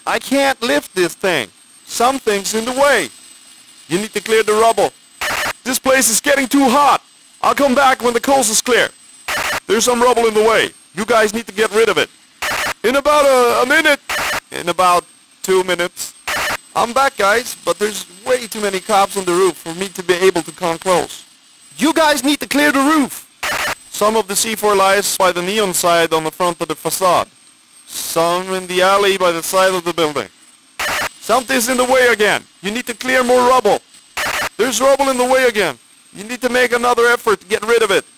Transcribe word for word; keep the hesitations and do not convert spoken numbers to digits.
I can't lift this thing. Something's in the way. You need to clear the rubble. This place is getting too hot. I'll come back when the coast is clear. There's some rubble in the way. You guys need to get rid of it. In about a, a minute. In about two minutes. I'm back, guys, but there's way too many cops on the roof for me to be able to come close. You guys need to clear the roof. Some of the C four lies by the neon side on the front of the facade. Some in the alley by the side of the building. Something's in the way again. You need to clear more rubble. There's rubble in the way again. You need to make another effort to get rid of it.